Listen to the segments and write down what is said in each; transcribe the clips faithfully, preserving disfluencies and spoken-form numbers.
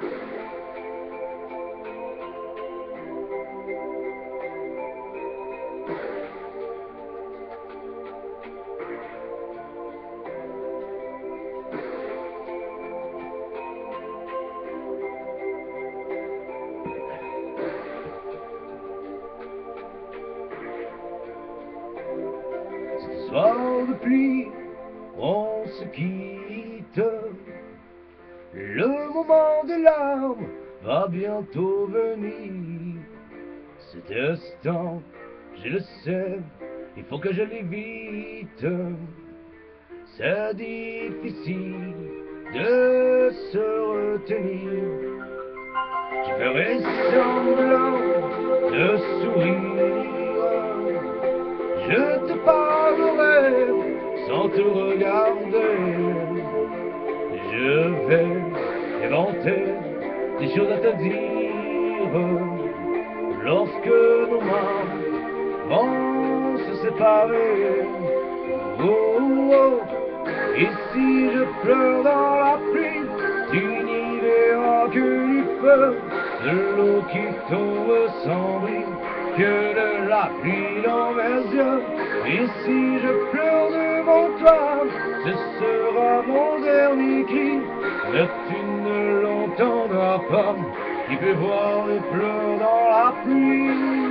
Ce soir de pluie, on se quitte. Le moment des larmes va bientôt venir. Cet instant, je le sais, il faut que je l'évite. C'est difficile de se retenir. Je ferai semblant de sourire. Je te parlerai sans te regarder. Je vais inventer des choses à te dire. Lorsque nos mains vont se séparer. Oh, oh. Et si je pleure dans la pluie, tu n'y verras que du feu, de l'eau qui tombe sans bruit, que de la pluie dans mes yeux. Et si je pleure devant toi, ce sera mon dernier cri, mais tu ne l'entendras pas. Qui peut voir les pleurs dans la pluie?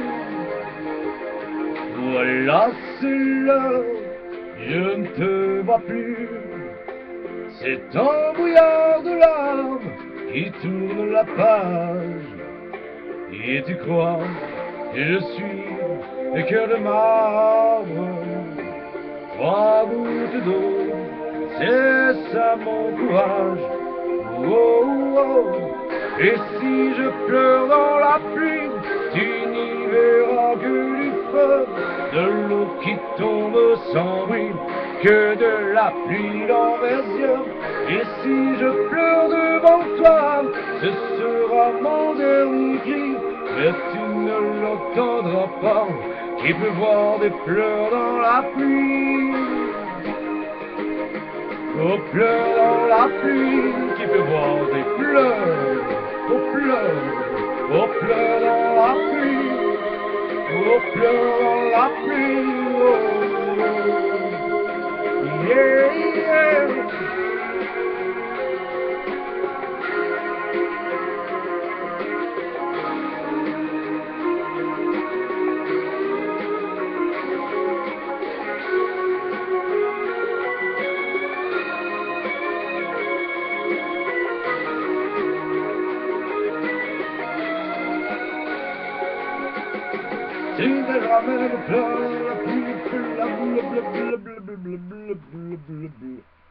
Voilà, c'est l'heure, je ne te vois plus. C'est un brouillard de larmes qui tourne la page. Et tu crois que je suis le cœur de marbre. Trois gouttes d'eau, c'est ça mon courage. Oh, oh. Et si je pleure dans la pluie, tu n'y verras que du feu, de l'eau qui tombe sans bruit, que de la pluie dans mes yeux. Et si je pleure devant toi, ce sera mon dernier cri, mais tu ne l'entendras pas. Qui peut voir des pleurs dans la pluie? Oh, pleurs dans la pluie, qui peut voir des pleurs? Oh, pleurs, oh, pleurs dans la pluie, oh, pleurs dans la pluie, oh, oh. Yeah, yeah. Tu verras même pleurer la pluie, la boule, bleu, bleu, bleu, bleu, bleu, bleu, bleu, bleu, bleu.